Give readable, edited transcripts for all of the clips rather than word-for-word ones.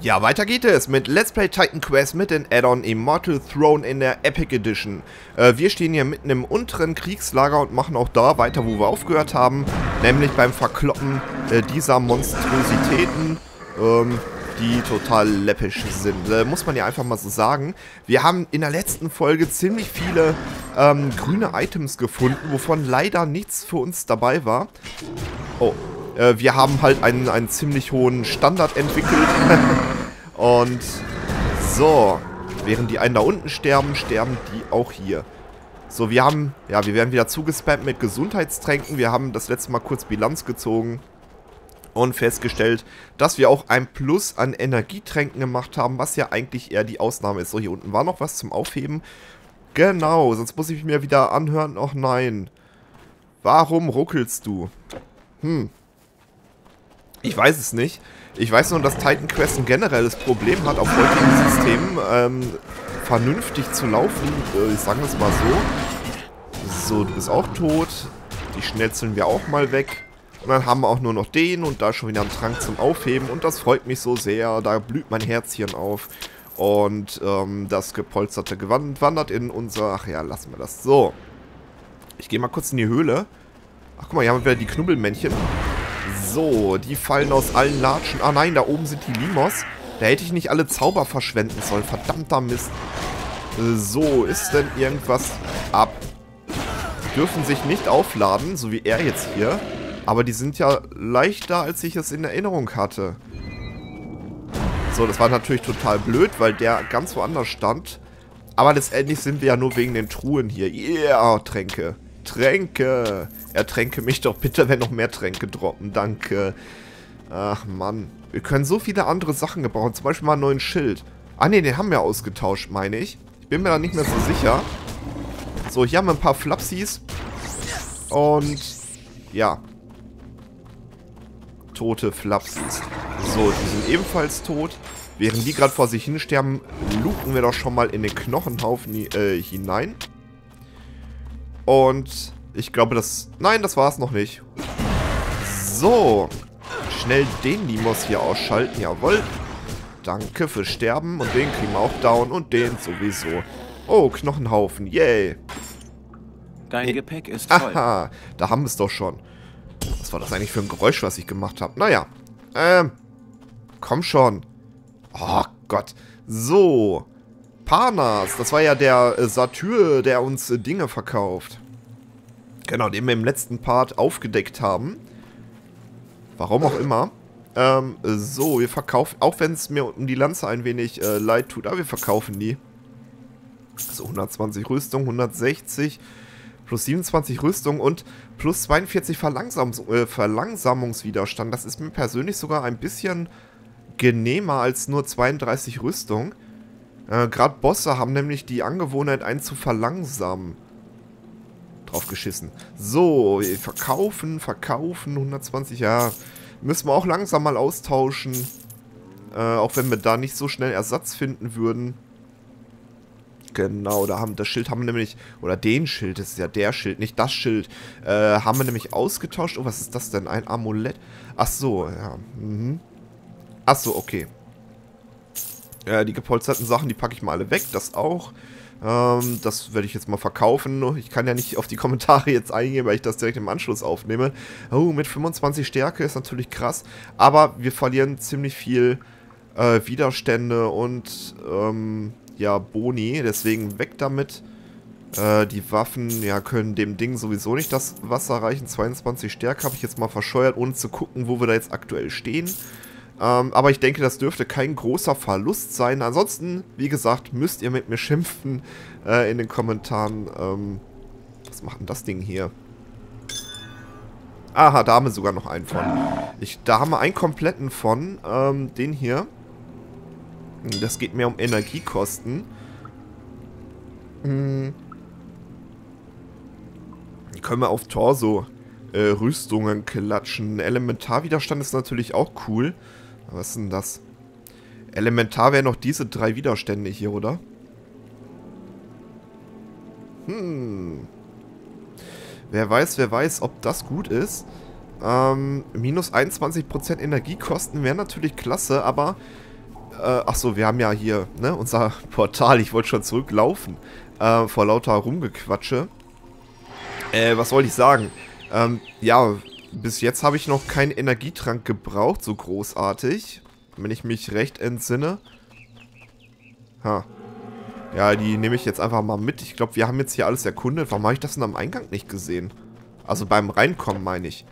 Ja, weiter geht es mit Let's Play Titan Quest mit den Add-on Immortal Throne in der Epic Edition. Wir stehen hier mitten im unteren Kriegslager und machen auch da weiter, wo wir aufgehört haben, nämlich beim Verkloppen dieser Monstrositäten, die total läppisch sind. Muss man ja einfach mal so sagen. Wir haben in der letzten Folge ziemlich viele grüne Items gefunden, wovon leider nichts für uns dabei war. Oh. Wir haben halt einen ziemlich hohen Standard entwickelt. Und so, während die einen da unten sterben, sterben die auch hier. So, wir werden wieder zugespammt mit Gesundheitstränken. Wir haben das letzte Mal kurz Bilanz gezogen und festgestellt, dass wir auch ein Plus an Energietränken gemacht haben, was ja eigentlich eher die Ausnahme ist. So, hier unten war noch was zum Aufheben. Genau, sonst muss ich mir wieder anhören. Och nein. Warum ruckelst du? Ich weiß es nicht. Ich weiß nur, dass Titan Quest ein generelles Problem hat, auf heutigen Systemen vernünftig zu laufen. Ich sage es mal so. So, du bist auch tot. Die schnetzeln wir auch mal weg. Und dann haben wir auch nur noch den und da schon wieder einen Trank zum Aufheben. Und das freut mich so sehr. Da blüht mein Herzchen auf. Und das gepolsterte Gewand wandert in unser... Ach ja, lassen wir das. So. Ich gehe mal kurz in die Höhle. Ach, guck mal, hier haben wir wieder die Knubbelmännchen. So, die fallen aus allen Latschen. Ah nein, da oben sind die Limos. Da hätte ich nicht alle Zauber verschwenden sollen. Verdammter Mist. So, ist denn irgendwas ab? Die dürfen sich nicht aufladen, so wie er jetzt hier. Aber die sind ja leichter, als ich es in Erinnerung hatte. So, das war natürlich total blöd, weil der ganz woanders stand. Aber letztendlich sind wir ja nur wegen den Truhen hier. Yeah, Tränke. Tränke. Ertränke mich doch bitte, wenn noch mehr Tränke droppen. Danke. Ach, Mann. Wir können so viele andere Sachen gebrauchen. Zum Beispiel mal einen neuen Schild. Ah, ne, den haben wir ausgetauscht, meine ich. Ich bin mir da nicht mehr so sicher. So, hier haben wir ein paar Flapsies. Und, ja. Tote Flapsies. So, die sind ebenfalls tot. Während die gerade vor sich hin sterben, looten wir doch schon mal in den Knochenhaufen hinein. Und ich glaube, nein, das war es noch nicht. So. Schnell den Limos hier ausschalten. Jawohl. Danke fürs Sterben. Und den kriegen wir auch down. Und den sowieso. Oh, Knochenhaufen. Yay. Dein Gepäck ist voll. Aha, da haben wir es doch schon. Was war das eigentlich für ein Geräusch, was ich gemacht habe? Naja. Komm schon. Oh Gott. So. Parnas, das war ja der Satyr, der uns Dinge verkauft. Genau, den wir im letzten Part aufgedeckt haben. Warum auch immer. So, wir verkaufen, auch wenn es mir um die Lanze ein wenig leid tut, aber wir verkaufen die. So, 120 Rüstung, 160, plus 27 Rüstung und plus 42 Verlangsamungswiderstand. Das ist mir persönlich sogar ein bisschen genehmer als nur 32 Rüstung. Gerade Bosse haben nämlich die Angewohnheit, einen zu verlangsamen. Drauf geschissen. So, wir verkaufen, 120, ja. Müssen wir auch langsam mal austauschen. Auch wenn wir da nicht so schnell Ersatz finden würden. Genau, das Schild haben wir nämlich, oder den Schild, das ist ja der Schild, nicht das Schild, haben wir nämlich ausgetauscht. Oh, was ist das denn? Ein Amulett? Ach so, ja. Ach so, okay. Die gepolsterten Sachen, die packe ich mal alle weg, das auch. Das werde ich jetzt mal verkaufen. Ich kann ja nicht auf die Kommentare jetzt eingehen, weil ich das direkt im Anschluss aufnehme. Oh, mit 25 Stärke ist natürlich krass. Aber wir verlieren ziemlich viel Widerstände und ja, Boni. Deswegen weg damit. Die Waffen, ja, können dem Ding sowieso nicht das Wasser reichen. 22 Stärke habe ich jetzt mal verscheuert, ohne zu gucken, wo wir da jetzt aktuell stehen. Aber ich denke, das dürfte kein großer Verlust sein. Ansonsten, wie gesagt, müsst ihr mit mir schimpfen in den Kommentaren. Was macht denn das Ding hier? Aha, da haben wir sogar noch einen von. Da haben wir einen kompletten von. Den hier. Das geht mehr um Energiekosten. Können wir auf Torso Rüstungen klatschen. Elementarwiderstand ist natürlich auch cool. Was ist denn das? Elementar wären noch diese 3 Widerstände hier, oder? Wer weiß, ob das gut ist. Minus 21% Energiekosten wäre natürlich klasse, aber Achso, wir haben ja hier, ne, unser Portal. Ich wollte schon zurücklaufen. Vor lauter Rumgequatsche. Was wollte ich sagen? Ja, bis jetzt habe ich noch keinen Energietrank gebraucht, so großartig. Wenn ich mich recht entsinne. Ha. Ja, die nehme ich jetzt einfach mal mit. Ich glaube, wir haben jetzt hier alles erkundet. Warum habe ich das denn am Eingang nicht gesehen? Also beim Reinkommen, meine ich.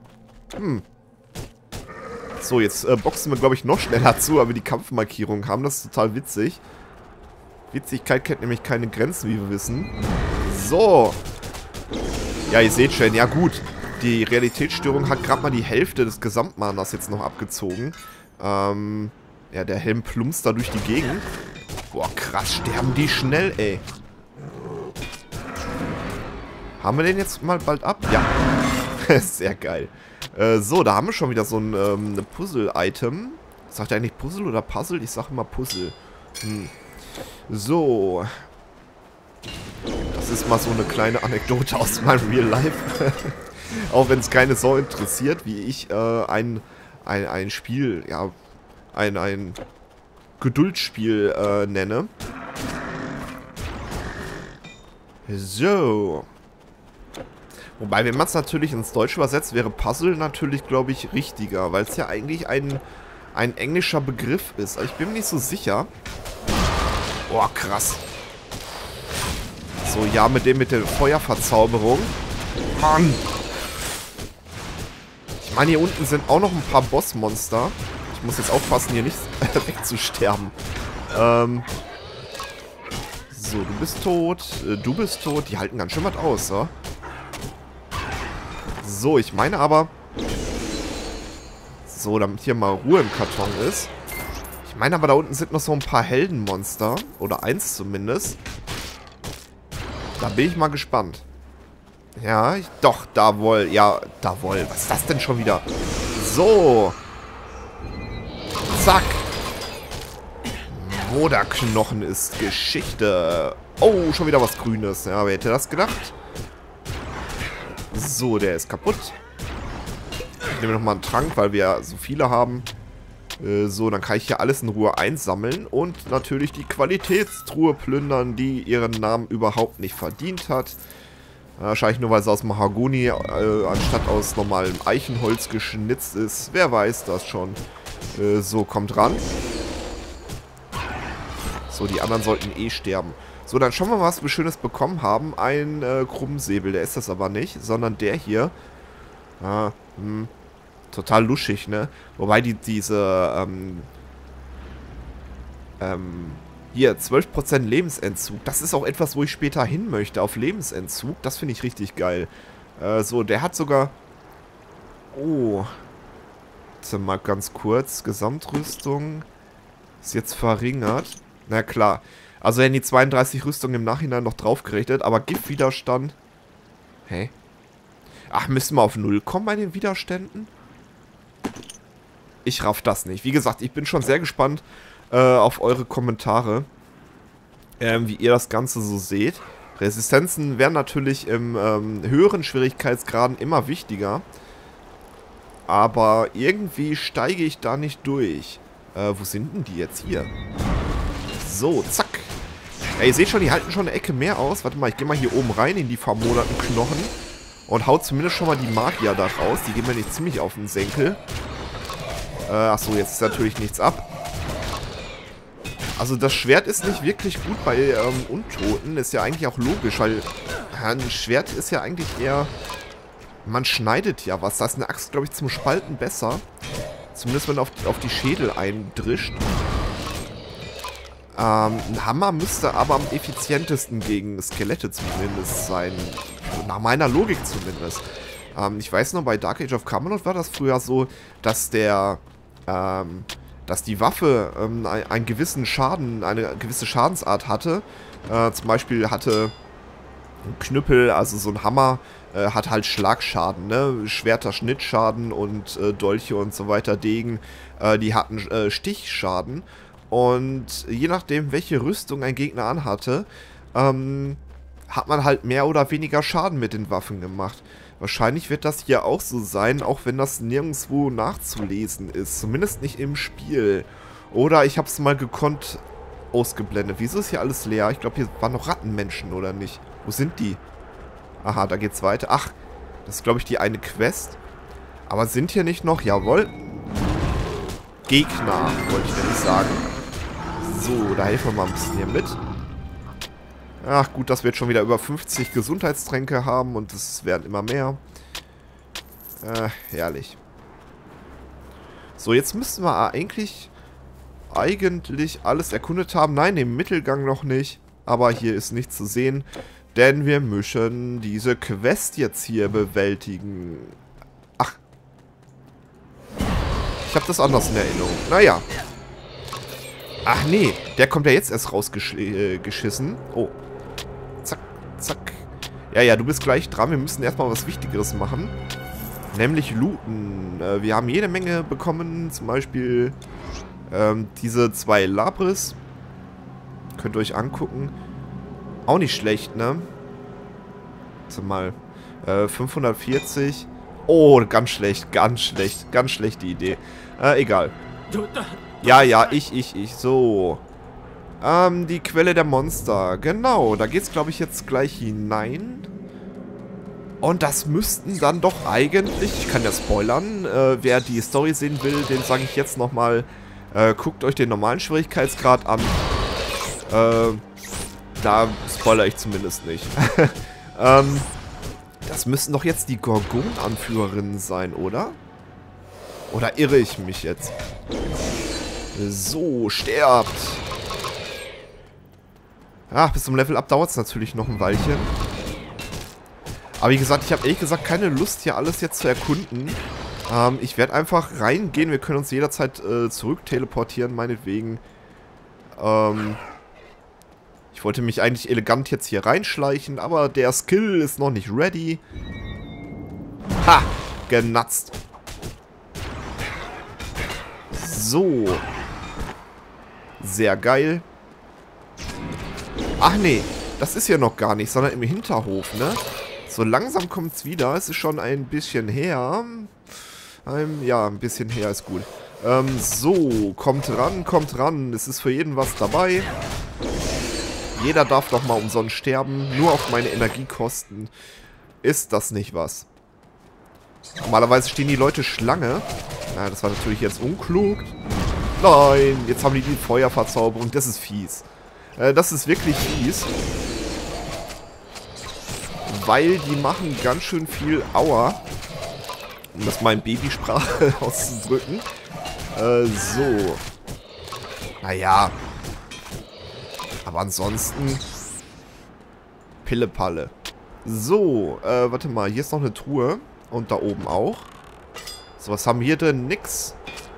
So, jetzt boxen wir, glaube ich, noch schneller zu, aber wir die Kampfmarkierung haben. Das ist total witzig. Witzigkeit kennt nämlich keine Grenzen, wie wir wissen. So. Ja, ihr seht schon. Ja, gut. Die Realitätsstörung hat gerade mal die Hälfte des Gesamtmaners jetzt noch abgezogen. Ja, der Helm plumpst da durch die Gegend. Boah, krass. Sterben die schnell, ey. Haben wir den jetzt mal bald ab? Ja. Sehr geil. So, da haben wir schon wieder so ein Puzzle-Item. Sagt er eigentlich Puzzle oder Puzzle? Ich sage immer Puzzle. So. Das ist mal so eine kleine Anekdote aus meinem Real Life. Auch wenn es keine so interessiert, wie ich ein Spiel, ja, ein Geduldsspiel nenne. So. Wobei, wenn man es natürlich ins Deutsche übersetzt, wäre Puzzle natürlich, glaube ich, richtiger, weil es ja eigentlich ein englischer Begriff ist. Aber ich bin mir nicht so sicher. Boah, krass. So, ja, mit der Feuerverzauberung. Mann. Ich meine, hier unten sind auch noch ein paar Bossmonster. Ich muss jetzt aufpassen, hier nicht wegzusterben. So, du bist tot. Du bist tot. Die halten ganz schön was aus, ja? So, ich meine aber... So, damit hier mal Ruhe im Karton ist. Ich meine aber, da unten sind noch so ein paar Heldenmonster. Oder eins zumindest. Da bin ich mal gespannt. Ja, doch, da wohl. Ja, da wohl. Was ist das denn schon wieder? So. Zack. Moderknochen ist Geschichte. Oh, schon wieder was Grünes. Ja, wer hätte das gedacht? So, der ist kaputt. Ich nehme nochmal einen Trank, weil wir so viele haben. So, dann kann ich hier alles in Ruhe einsammeln. Und natürlich die Qualitätstruhe plündern, die ihren Namen überhaupt nicht verdient hat. Wahrscheinlich nur, weil sie aus Mahagoni anstatt aus normalem Eichenholz geschnitzt ist. Wer weiß das schon. So, kommt ran. So, die anderen sollten eh sterben. So, dann schauen wir mal, was wir Schönes bekommen haben. Ein Krummsäbel, der ist das aber nicht, sondern der hier. Total luschig, ne? Wobei diese, hier, 12% Lebensentzug. Das ist auch etwas, wo ich später hin möchte, auf Lebensentzug. Das finde ich richtig geil. So, der hat sogar... Oh. Warte mal ganz kurz. Gesamtrüstung ist jetzt verringert. Na klar. Also werden die 32 Rüstungen im Nachhinein noch draufgerechnet, aber Giftwiderstand... Hä? Ach, müssen wir auf 0 kommen bei den Widerständen? Ich raff das nicht. Wie gesagt, ich bin schon sehr gespannt auf eure Kommentare, wie ihr das Ganze so seht. Resistenzen werden natürlich im höheren Schwierigkeitsgraden immer wichtiger. Aber irgendwie steige ich da nicht durch. Wo sind denn die jetzt hier? So, zack. Ja, ihr seht schon, die halten schon eine Ecke mehr aus. Warte mal, ich gehe mal hier oben rein in die vermoderten Knochen. Und hau zumindest schon mal die Magier da raus. Die gehen mir nicht ziemlich auf den Senkel. Achso, jetzt ist natürlich nichts ab. Also das Schwert ist nicht wirklich gut bei Untoten. Ist ja eigentlich auch logisch, weil ein Schwert ist ja eigentlich eher... Man schneidet ja was. Da ist eine Axt, glaube ich, zum Spalten besser. Zumindest wenn auf die Schädel eindrischt. Ein Hammer müsste aber am effizientesten gegen Skelette zumindest sein. Nach meiner Logik zumindest. Ich weiß noch, bei Dark Age of Camelot war das früher so, dass dass die Waffe einen gewissen Schaden, eine gewisse Schadensart hatte. Zum Beispiel hatte ein Knüppel, also so ein Hammer, hat halt Schlagschaden, ne? Schwerter Schnittschaden und Dolche und so weiter, Degen, die hatten Stichschaden. Und je nachdem, welche Rüstung ein Gegner anhatte, hat man halt mehr oder weniger Schaden mit den Waffen gemacht. Wahrscheinlich wird das hier auch so sein, auch wenn das nirgendwo nachzulesen ist. Zumindest nicht im Spiel. Oder ich habe es mal gekonnt ausgeblendet. Wieso ist hier alles leer? Ich glaube, hier waren noch Rattenmenschen, oder nicht? Wo sind die? Aha, da geht's weiter. Ach, das ist, glaube ich, die eine Quest. Aber sind hier nicht noch... Jawohl. Gegner, wollte ich nämlich sagen. So, da helfen wir mal ein bisschen hier mit. Ach, gut, dass wir jetzt schon wieder über 50 Gesundheitstränke haben und es werden immer mehr. Herrlich. So, jetzt müssten wir eigentlich alles erkundet haben. Nein, im Mittelgang noch nicht. Aber hier ist nichts zu sehen. Denn wir müssen diese Quest jetzt hier bewältigen. Ach. Ich habe das anders in Erinnerung. Naja. Ach nee, der kommt ja jetzt erst rausgeschissen. Oh. Zack, zack. Ja, du bist gleich dran. Wir müssen erstmal was Wichtigeres machen. Nämlich looten. Wir haben jede Menge bekommen. Zum Beispiel diese 2 Labris. Könnt ihr euch angucken. Auch nicht schlecht, ne? Warte mal. 540. Oh, ganz schlecht. Ganz schlechte Idee. Egal. Ja, ich. So. Die Quelle der Monster. Genau, da geht's, glaube ich, jetzt gleich hinein. Und das müssten dann doch eigentlich, ich kann ja spoilern, wer die Story sehen will, den sage ich jetzt nochmal, guckt euch den normalen Schwierigkeitsgrad an. Da spoilere ich zumindest nicht. Das müssten doch jetzt die Gorgon-Anführerinnen sein, oder? Oder irre ich mich jetzt? So, sterbt! Ach, bis zum Level-Up dauert es natürlich noch ein Weilchen. Aber wie gesagt, ich habe ehrlich gesagt keine Lust, hier alles jetzt zu erkunden. Ich werde einfach reingehen. Wir können uns jederzeit zurück teleportieren, meinetwegen. Ich wollte mich eigentlich elegant jetzt hier reinschleichen, aber der Skill ist noch nicht ready. Ha! Genatzt. So. Sehr geil. Ach nee, das ist ja noch gar nicht, sondern im Hinterhof, ne? So langsam kommt es wieder. Es ist schon ein bisschen her. Ja, ein bisschen her ist gut. So, kommt ran. Es ist für jeden was dabei. Jeder darf doch mal umsonst sterben. Nur auf meine Energiekosten. Ist das nicht was? Normalerweise stehen die Leute Schlange. Na, das war natürlich jetzt unklug. Nein, jetzt haben die Feuerverzauberung. Das ist fies. Das ist wirklich fies. Weil die machen ganz schön viel Aua. Um das mal in Babysprache auszudrücken. So. Naja. Aber ansonsten Pille-Palle. So, warte mal. Hier ist noch eine Truhe. Und da oben auch. So, was haben wir hier denn? Nix.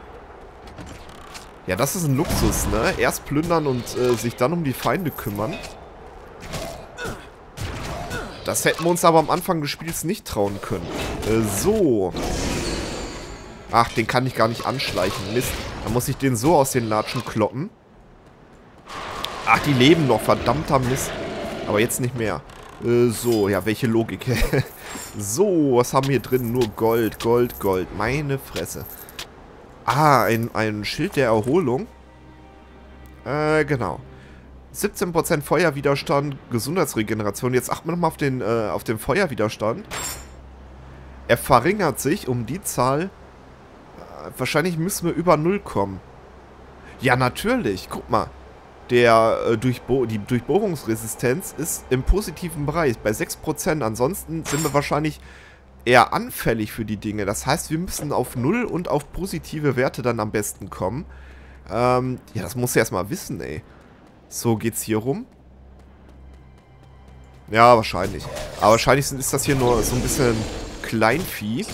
Ja, das ist ein Luxus, ne? Erst plündern und sich dann um die Feinde kümmern. Das hätten wir uns aber am Anfang des Spiels nicht trauen können. So. Ach, den kann ich gar nicht anschleichen. Mist. Dann muss ich den so aus den Latschen kloppen. Ach, die leben noch. Verdammter Mist. Aber jetzt nicht mehr. So, ja, welche Logik. So, was haben wir hier drin? Nur Gold, Gold, Gold. Meine Fresse. Ah, ein Schild der Erholung. Genau. 17% Feuerwiderstand, Gesundheitsregeneration. Jetzt achten wir nochmal auf den Feuerwiderstand. Er verringert sich um die Zahl. Wahrscheinlich müssen wir über 0 kommen. Ja, natürlich. Guck mal. Die Durchbohrungsresistenz ist im positiven Bereich bei 6%. Ansonsten sind wir wahrscheinlich eher anfällig für die Dinge. Das heißt, wir müssen auf 0 und auf positive Werte dann am besten kommen. Ja, das musst du erstmal wissen, ey. So, geht's hier rum? Ja, wahrscheinlich. Aber wahrscheinlich ist das hier nur so ein bisschen Kleinvieh.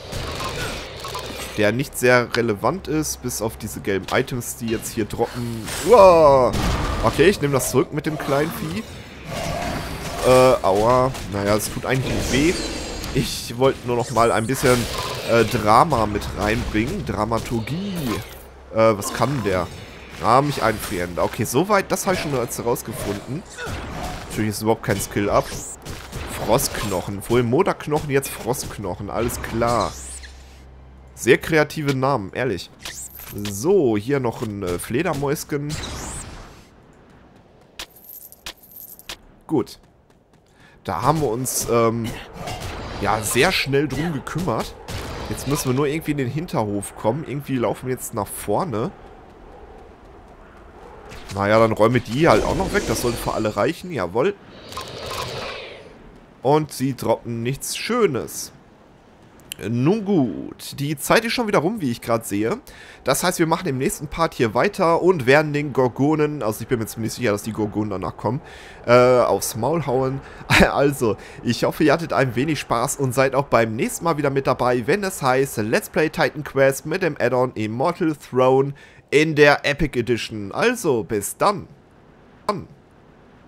Der nicht sehr relevant ist, bis auf diese gelben Items, die jetzt hier droppen. Uah! Okay, ich nehme das zurück mit dem Kleinvieh. Aua. Naja, es tut eigentlich nicht weh. Ich wollte nur noch mal ein bisschen Drama mit reinbringen. Dramaturgie. Was kann der? Ah, mich einfrieren. Okay, soweit, das habe ich schon jetzt rausgefunden. Natürlich ist überhaupt kein Skill-Up. Frostknochen. Vorhin Moderknochen, jetzt Frostknochen. Alles klar. Sehr kreative Namen, ehrlich. So, hier noch ein Fledermäuschen. Gut. Da haben wir uns, ja, sehr schnell drum gekümmert. Jetzt müssen wir nur irgendwie in den Hinterhof kommen. Irgendwie laufen wir jetzt nach vorne. Naja, dann räumen wir die halt auch noch weg. Das sollte für alle reichen. Jawohl. Und sie droppen nichts Schönes. Nun gut, die Zeit ist schon wieder rum, wie ich gerade sehe. Das heißt, wir machen im nächsten Part hier weiter und werden den Gorgonen, also ich bin mir ziemlich sicher, dass die Gorgonen danach kommen, aufs Maul hauen. Also, ich hoffe, ihr hattet ein wenig Spaß und seid auch beim nächsten Mal wieder mit dabei, wenn es heißt Let's Play Titan Quest mit dem Add-on Immortal Throne in der Epic Edition. Also, bis dann.